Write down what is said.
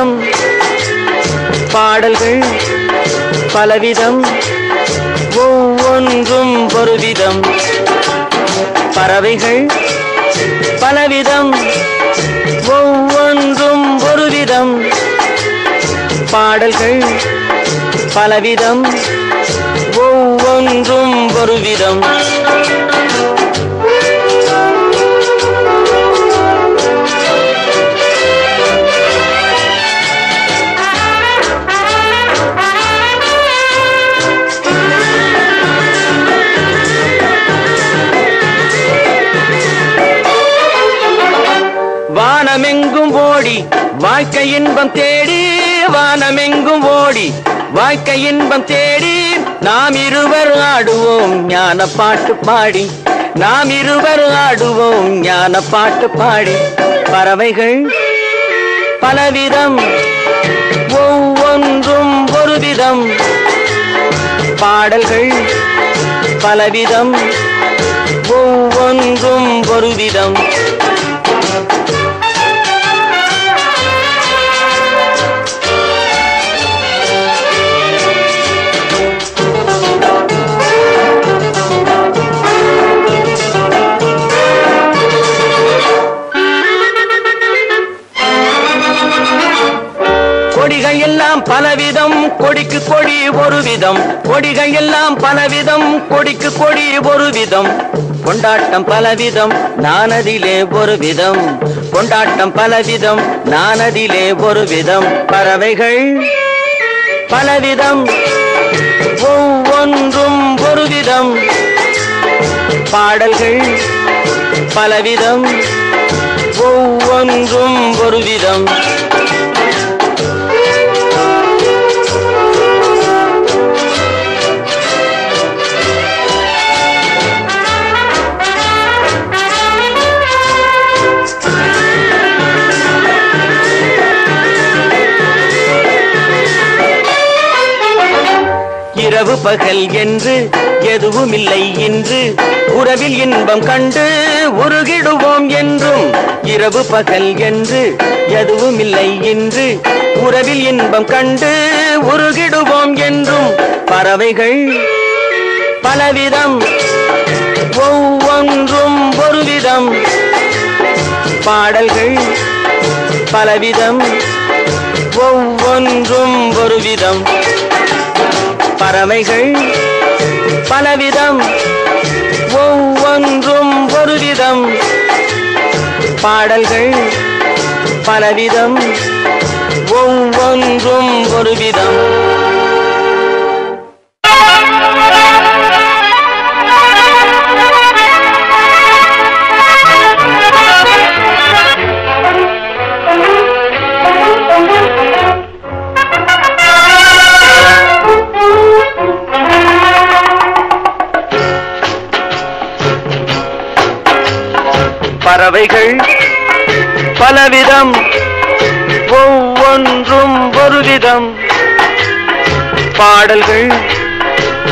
பலவிதம் பாடல்கள் பலவிதம் ஒவ்வொன்றும் ஒருவிதம் பறவைகள் பலவிதம் ஒவ்வொன்றும் ஒருவிதம் பாடல்கள் பலவிதம் ஒவ்வொன்றும் ஒருவிதம் வானமெங்கும் ஓடி வாழ்க்கை இன்பம் தேடி வானமெங்கும் ஓடி வாழ்க்கை இன்பம் தேடி நாம் இருவர் ஆடுவோம் ஞான பாட்டு பாடி நாம் இருவர் ஆடுவோம் ஞான பாட்டு பாடி பறவைகள் பலவிதம் ஒவ்வொன்றும் ஒருவிதம் பாடல்கள் பலவிதம் ஒவ்வொன்றும் ஒருவிதம் கொடிகள் எல்லாம் பலவிதம் கொடிக்கு கொடி ஒரு விதம் கொடிகள் எல்லாம் பலவிதம் கொடிக்கு கொடி ஒரு விதம் கொண்டாட்டம் பலவிதம் நானதிலே ஒரு விதம் கொண்டாட்டம் பலவிதம் நானதிலே ஒரு விதம் பறவைகள் பலவிதம் ஒவ்வொன்றும் ஒரு விதம் பாடல்கள் பலவிதம் ஒவ்வொன்றும் ஒரு விதம் இரவு பகல் என்று எதுவும் இல்லை என்று உறவில் இன்பம் கண்டு உருகிடுவோம் என்றும் இரவு பகல் என்று எதுவும் இல்லை என்று உறவில் இன்பம் கண்டு உருகிடுவோம் என்றும் பறவைகள் பலவிதம் ஒவ்வொன்றும் ஒருவிதம் பாடல்கள் பலவிதம் ஒவ்வொன்றும் ஒருவிதம் பறவைகள் பலவிதம் ஒவ்வொன்றும் ஒருவிதம் பாடல்கள் பலவிதம் ஒவ்வொன்றும் ஒருவிதம் பறவைகள் பலவிதம் ஒவ்வொன்றும் ஒருவிதம் பாடல்கள்